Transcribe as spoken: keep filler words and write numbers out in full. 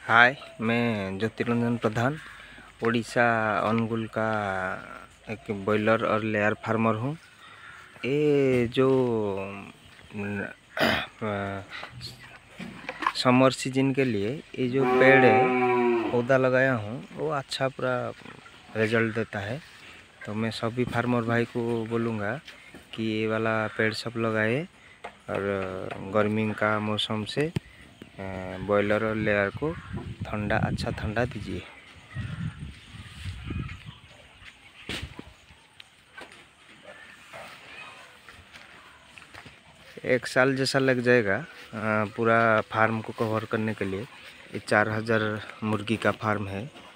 हाय, मैं ज्योतिरंजन प्रधान उड़ीसा अनुगुल का एक बॉयलर और लेयर फार्मर हूँ। ये जो समर सीजन के लिए ये जो पेड़ है पौधा लगाया हूँ वो अच्छा पूरा रिजल्ट देता है। तो मैं सभी फार्मर भाई को बोलूँगा कि ये वाला पेड़ सब लगाए और गर्मी का मौसम से बॉयलर और लेयर को ठंडा अच्छा ठंडा दीजिए। एक साल जैसा लग जाएगा पूरा फार्म को कवर करने के लिए। ये चार हज़ार मुर्गी का फार्म है।